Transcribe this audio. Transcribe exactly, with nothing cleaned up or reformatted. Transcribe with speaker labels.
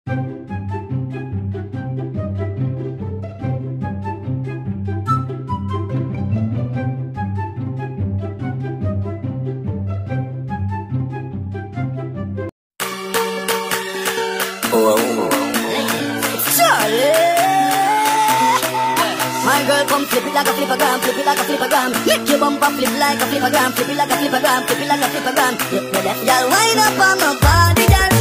Speaker 1: My girl, come flip it like a flippergram, flip it like a flippergram. Make your bumper flip like a flippergram, flip it like a flippergram, flip it like a flippergram. Your left, y'all wind up on my body, girl.